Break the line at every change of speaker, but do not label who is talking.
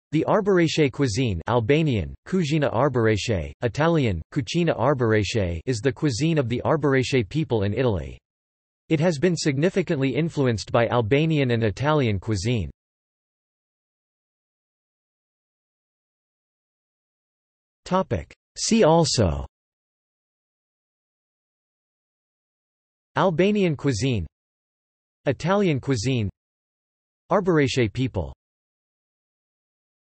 The Arbëreshë cuisine Albanian, Cucina Arbëreshë, Italian, Cucina Arbëreshë is the cuisine of the Arbëreshë people in Italy. It has been significantly influenced by Albanian and Italian cuisine. See also: Albanian cuisine, Italian cuisine, Arbëreshë people.